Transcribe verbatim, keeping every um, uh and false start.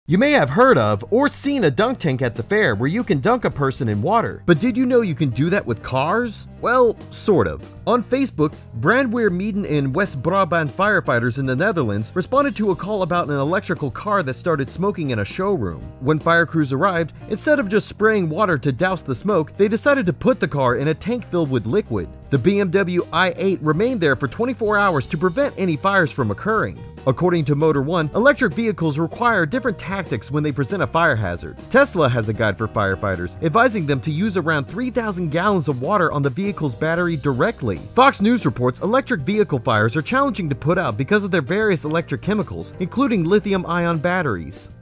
You may have heard of or seen a dunk tank at the fair where you can dunk a person in water, but did you know you can do that with cars? Well, sort of. On Facebook, Brandweer Meeden and West Brabant Firefighters in the Netherlands responded to a call about an electrical car that started smoking in a showroom. When fire crews arrived, instead of just spraying water to douse the smoke, they decided to put the car in a tank filled with liquid. The B M W i eight remained there for twenty-four hours to prevent any fires from occurring. According to Motor One, electric vehicles require different tactics when they present a fire hazard. Tesla has a guide for firefighters, advising them to use around three thousand gallons of water on the vehicle's battery directly. Fox News reports electric vehicle fires are challenging to put out because of their various electric chemicals, including lithium-ion batteries.